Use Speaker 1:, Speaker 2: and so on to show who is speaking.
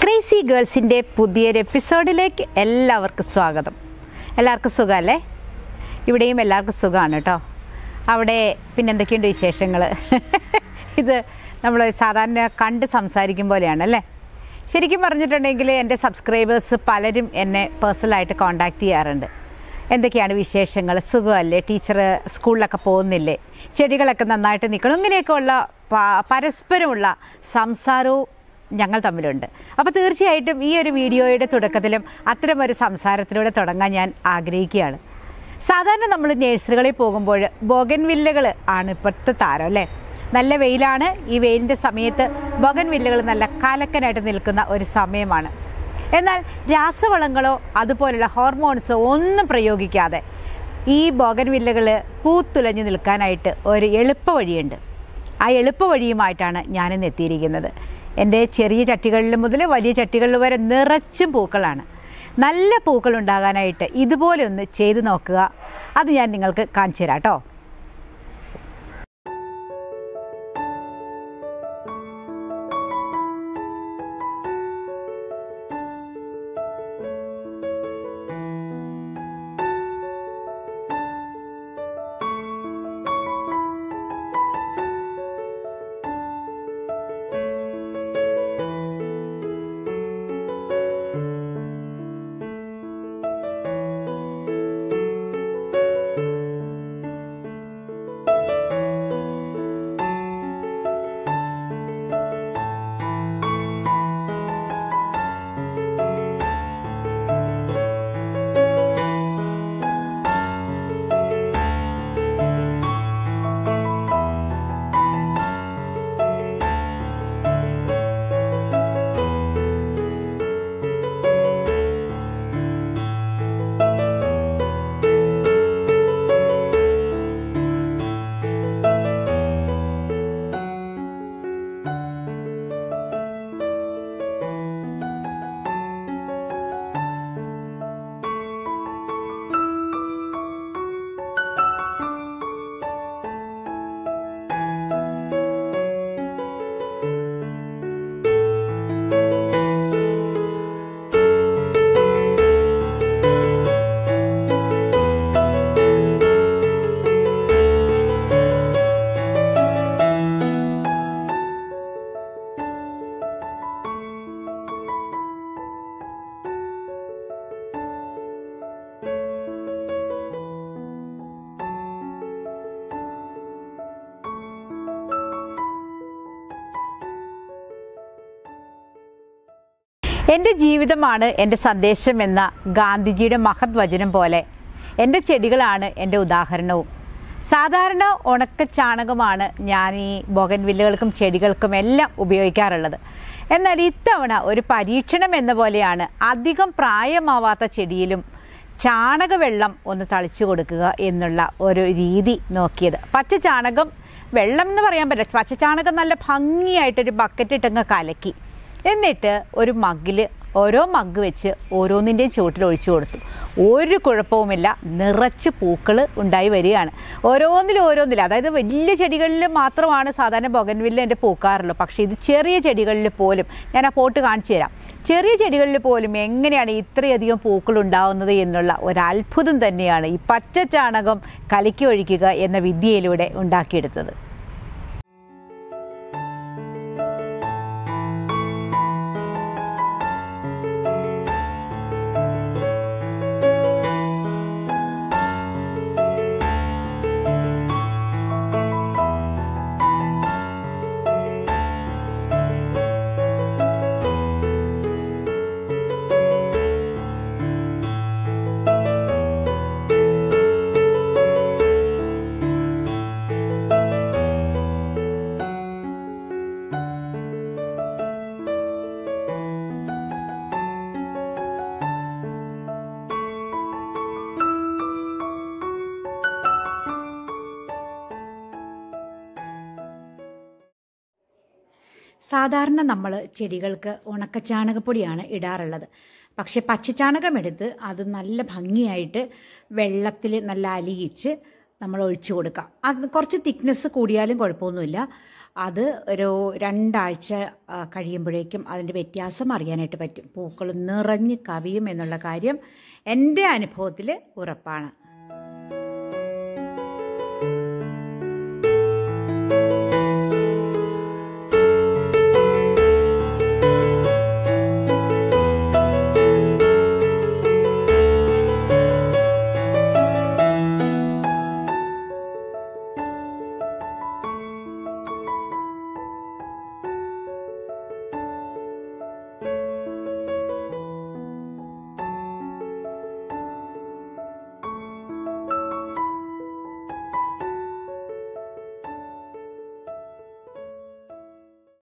Speaker 1: Crazy ഗേൾസിൻ്റെ പുതിയൊരു എപ്പിസോഡിലേക്ക് എല്ലാവർക്കും സ്വാഗതം. എല്ലാവർക്കും സുഖമല്ലേ? ഇവിടെയും എല്ലാവർക്കും സുഖമാണ് കേട്ടോ. അവിടെ പിന്നെ എന്തൊക്കെയുണ്ട് വിശേഷങ്ങൾ? ഇത് നമ്മൾ സാധാരണ കണ്ട് സംസാരിക്കും പോലെയാണല്ലേ. ശരിക്കും പറഞ്ഞിട്ടുണ്ടെങ്കിൽ എൻ്റെ സബ്സ്ക്രൈബേഴ്സ് പലരും എന്നെ പേഴ്സണലായിട്ട് കോൺടാക്റ്റ് ചെയ്യാറുണ്ട്. എന്തൊക്കെയാണ് വിശേഷങ്ങൾ, സുഖമല്ലേ, ടീച്ചർ സ്കൂളിലൊക്കെ പോകുന്നില്ലേ, ചെടികളൊക്കെ നന്നായിട്ട് നിൽക്കണം, ഇങ്ങനെയൊക്കെയുള്ള പരസ്പരമുള്ള സംസാരവും ഞങ്ങൾ തമ്മിലുണ്ട്. അപ്പോൾ തീർച്ചയായിട്ടും ഈ ഒരു വീഡിയോയുടെ തുടക്കത്തിലും അത്തരമൊരു സംസാരത്തിലൂടെ തുടങ്ങാൻ ഞാൻ ആഗ്രഹിക്കുകയാണ്. സാധാരണ നമ്മൾ നഴ്സറികളിൽ പോകുമ്പോൾ ബോഗൻവില്ലകൾ ആണ് ഇപ്പോഴത്തെ താരം അല്ലേ. നല്ല വെയിലാണ്. ഈ വെയിലിൻ്റെ സമയത്ത് ബോഗൻവില്ലകൾ നല്ല കലക്കനായിട്ട് നിൽക്കുന്ന ഒരു സമയമാണ്. എന്നാൽ രാസവളങ്ങളോ അതുപോലുള്ള ഹോർമോൺസോ ഒന്നും പ്രയോഗിക്കാതെ ഈ ബോഗൻവില്ലകൾ പൂത്തുലഞ്ഞു നിൽക്കാനായിട്ട് ഒരു എളുപ്പ വഴിയുണ്ട്. ആ എളുപ്പ വഴിയുമായിട്ടാണ് ഞാനിന്ന് എത്തിയിരിക്കുന്നത്. എൻ്റെ ചെറിയ ചട്ടികളിൽ മുതൽ വലിയ ചട്ടികളിൽ വരെ നിറച്ചും പൂക്കളാണ്. നല്ല പൂക്കൾ ഉണ്ടാകാനായിട്ട് ഇതുപോലെ ഒന്ന് ചെയ്തു നോക്കുക. അത് ഞാൻ നിങ്ങൾക്ക് കാണിച്ചു തരാം കേട്ടോ. എൻ്റെ ജീവിതമാണ് എൻ്റെ സന്ദേശം എന്ന ഗാന്ധിജിയുടെ മഹത് വചനം പോലെ എൻ്റെ ചെടികളാണ് എൻ്റെ ഉദാഹരണവും. സാധാരണ ഉണക്ക ചാണകമാണ് ഞാൻ ഈ ബോഗൻവില്ലകൾക്കും ചെടികൾക്കും എല്ലാം ഉപയോഗിക്കാറുള്ളത്. എന്നാൽ ഇത്തവണ ഒരു പരീക്ഷണം എന്ന പോലെയാണ് അധികം പ്രായമാവാത്ത ചെടിയിലും ചാണകവെള്ളം ഒന്ന് തളിച്ചു കൊടുക്കുക എന്നുള്ള ഒരു രീതി നോക്കിയത്. പച്ച ചാണകം വെള്ളം എന്ന് പറയാൻ പറ്റില്ല, പച്ച ചാണകം നല്ല ഭംഗിയായിട്ടൊരു ബക്കറ്റ് ഇട്ടങ്ങ് കലക്കി, എന്നിട്ട് ഒരു മഗ്ഗിൽ ഓരോ മഗ്ഗ് വെച്ച് ഓരോന്നിൻ്റെയും ചുവട്ടിൽ ഒഴിച്ചു കൊടുത്തു. ഒരു കുഴപ്പവുമില്ല, നിറച്ച് പൂക്കൾ ഉണ്ടായി വരികയാണ്. ഓരോന്നിലും അതായത് വലിയ ചെടികളിൽ മാത്രമാണ് സാധാരണ ബോഗൻവില്ല എൻ്റെ പൂക്കാറുള്ളൂ. പക്ഷേ ഇത് ചെറിയ ചെടികളിൽ പോലും, ഞാൻ ആ പോട്ട് കാണിച്ചു തരാം, ചെറിയ ചെടികളിൽ പോലും എങ്ങനെയാണ് ഇത്രയധികം പൂക്കൾ ഉണ്ടാവുന്നത് എന്നുള്ള ഒരു അത്ഭുതം തന്നെയാണ് ഈ പച്ച ചാണകം കലക്കി ഒഴിക്കുക എന്ന വിദ്യയിലൂടെ ഉണ്ടാക്കിയെടുത്തത്. സാധാരണ നമ്മൾ ചെടികൾക്ക് ഉണക്കച്ചാണകപ്പൊടിയാണ് ഇടാറുള്ളത്. പക്ഷേ പച്ചച്ചാണകം എടുത്ത് അത് നല്ല ഭംഗിയായിട്ട് വെള്ളത്തിൽ നല്ല അലിയിച്ച് നമ്മൾ ഒഴിച്ചു കൊടുക്കാം. അത് കുറച്ച് തിക്നെസ് കൂടിയാലും കുഴപ്പമൊന്നുമില്ല. അത് ഒരു 2 ആഴ്ച കഴിയുമ്പോഴേക്കും അതിൻ്റെ വ്യത്യാസം അറിയാനായിട്ട് പറ്റും. പൂക്കൾ നിറഞ്ഞ് കവിയും എന്നുള്ള കാര്യം എൻ്റെ അനുഭവത്തിൽ ഉറപ്പാണ്.